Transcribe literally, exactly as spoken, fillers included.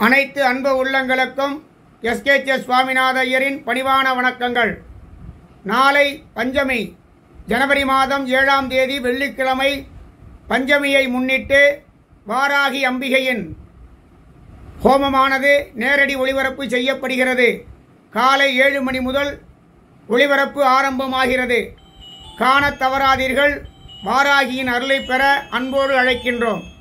அனைத்து அன்பு உள்ளங்களுக்கும் எஸ் கே எஸ் சுவாமிநாத ஐயரின் பணிவான வணக்கங்கள். நாளை பஞ்சமி, ஜனவரி மாதம் ஏழாம் தேதி வெள்ளிக்கிழமை. பஞ்சமியை முன்னிட்டு வாராகி அம்பிகையின் ஹோமமானது நேரடி ஒளிபரப்பு செய்யப்படுகிறது. காலை ஏழு மணி முதல் ஒளிபரப்பு ஆரம்பமாகிறது. காண தவறாதீர்கள். வாராகியின் அருளை பெற அன்போடு அழைக்கின்றோம்.